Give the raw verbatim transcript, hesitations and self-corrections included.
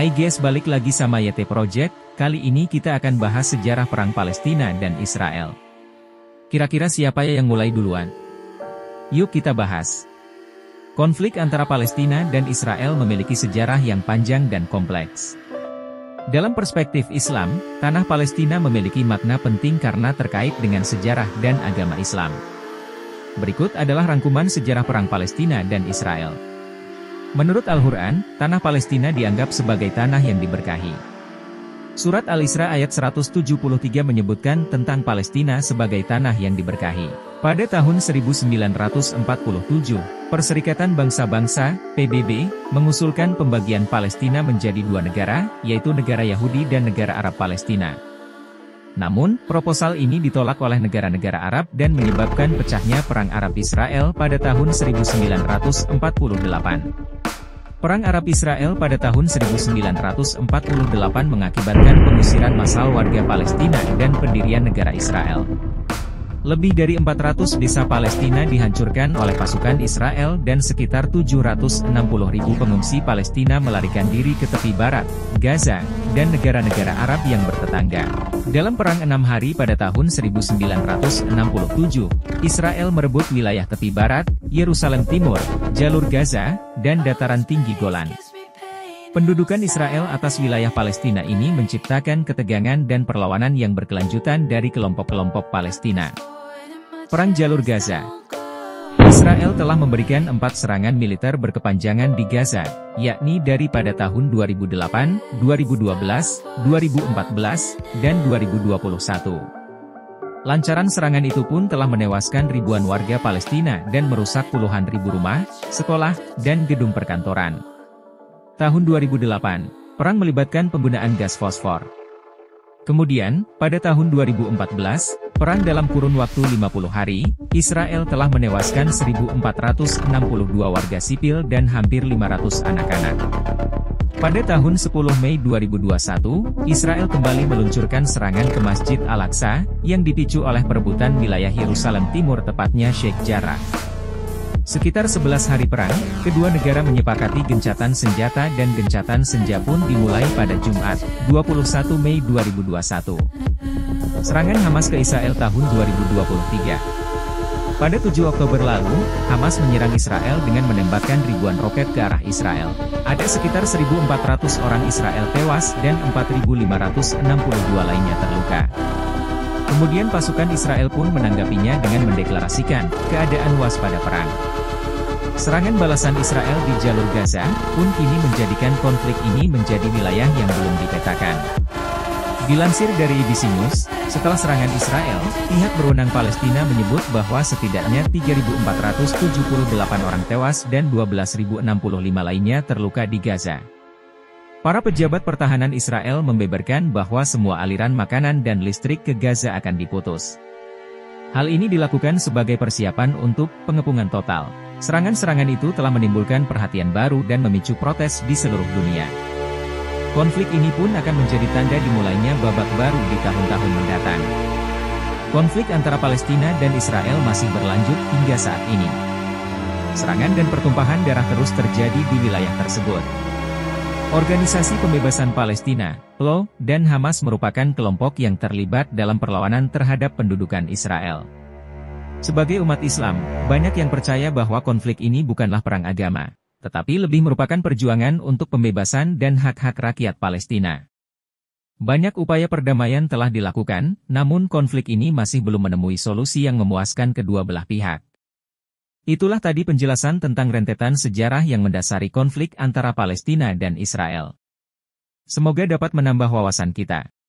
Hai guys, balik lagi sama Y T Project. Kali ini kita akan bahas sejarah perang Palestina dan Israel. Kira-kira siapa yang mulai duluan? Yuk kita bahas. Konflik antara Palestina dan Israel memiliki sejarah yang panjang dan kompleks. Dalam perspektif Islam, tanah Palestina memiliki makna penting karena terkait dengan sejarah dan agama Islam. Berikut adalah rangkuman sejarah perang Palestina dan Israel. Menurut Al-Quran, tanah Palestina dianggap sebagai tanah yang diberkahi. Surat Al-Isra ayat seratus tujuh puluh tiga menyebutkan tentang Palestina sebagai tanah yang diberkahi. Pada tahun seribu sembilan ratus empat puluh tujuh, Perserikatan Bangsa-Bangsa, P B B, mengusulkan pembagian Palestina menjadi dua negara, yaitu negara Yahudi dan negara Arab Palestina. Namun, proposal ini ditolak oleh negara-negara Arab dan menyebabkan pecahnya Perang Arab-Israel pada tahun seribu sembilan ratus empat puluh delapan. Perang Arab-Israel pada tahun seribu sembilan ratus empat puluh delapan mengakibatkan pengusiran massal warga Palestina dan pendirian negara Israel. Lebih dari empat ratus desa Palestina dihancurkan oleh pasukan Israel dan sekitar tujuh ratus enam puluh ribu pengungsi Palestina melarikan diri ke tepi barat, Gaza, dan negara-negara Arab yang bertetangga. Dalam Perang Enam Hari pada tahun seribu sembilan ratus enam puluh tujuh, Israel merebut wilayah tepi barat, Yerusalem Timur, jalur Gaza, dan dataran tinggi Golan. Pendudukan Israel atas wilayah Palestina ini menciptakan ketegangan dan perlawanan yang berkelanjutan dari kelompok-kelompok Palestina. Perang Jalur Gaza. Israel telah memberikan empat serangan militer berkepanjangan di Gaza, yakni dari pada tahun dua ribu delapan, dua ribu dua belas, dua ribu empat belas, dan dua ribu dua puluh satu. Lancaran serangan itu pun telah menewaskan ribuan warga Palestina dan merusak puluhan ribu rumah, sekolah, dan gedung perkantoran. Tahun dua ribu delapan, perang melibatkan penggunaan gas fosfor. Kemudian, pada tahun dua ribu empat belas, perang dalam kurun waktu lima puluh hari, Israel telah menewaskan seribu empat ratus enam puluh dua warga sipil dan hampir lima ratus anak-anak. Pada tahun sepuluh Mei dua ribu dua puluh satu, Israel kembali meluncurkan serangan ke Masjid Al-Aqsa, yang dipicu oleh perebutan wilayah Yerusalem Timur tepatnya Sheikh Jarrah. Sekitar sebelas hari perang, kedua negara menyepakati gencatan senjata dan gencatan senja pun dimulai pada Jumat, dua puluh satu Mei dua ribu dua puluh satu. Serangan Hamas ke Israel tahun dua ribu dua puluh tiga. Pada tujuh Oktober lalu, Hamas menyerang Israel dengan menembakkan ribuan roket ke arah Israel. Ada sekitar seribu empat ratus orang Israel tewas dan empat ribu lima ratus enam puluh dua lainnya terluka. Kemudian pasukan Israel pun menanggapinya dengan mendeklarasikan keadaan waspada perang. Serangan balasan Israel di jalur Gaza pun kini menjadikan konflik ini menjadi wilayah yang belum dipetakan. Dilansir dari A B C News, setelah serangan Israel, pihak berwenang Palestina menyebut bahwa setidaknya tiga ribu empat ratus tujuh puluh delapan orang tewas dan dua belas ribu enam puluh lima lainnya terluka di Gaza. Para pejabat pertahanan Israel membeberkan bahwa semua aliran makanan dan listrik ke Gaza akan diputus. Hal ini dilakukan sebagai persiapan untuk pengepungan total. Serangan-serangan itu telah menimbulkan perhatian baru dan memicu protes di seluruh dunia. Konflik ini pun akan menjadi tanda dimulainya babak baru di tahun-tahun mendatang. Konflik antara Palestina dan Israel masih berlanjut hingga saat ini. Serangan dan pertumpahan darah terus terjadi di wilayah tersebut. Organisasi Pembebasan Palestina, P L O, dan Hamas merupakan kelompok yang terlibat dalam perlawanan terhadap pendudukan Israel. Sebagai umat Islam, banyak yang percaya bahwa konflik ini bukanlah perang agama, tetapi lebih merupakan perjuangan untuk pembebasan dan hak-hak rakyat Palestina. Banyak upaya perdamaian telah dilakukan, namun konflik ini masih belum menemui solusi yang memuaskan kedua belah pihak. Itulah tadi penjelasan tentang rentetan sejarah yang mendasari konflik antara Palestina dan Israel. Semoga dapat menambah wawasan kita.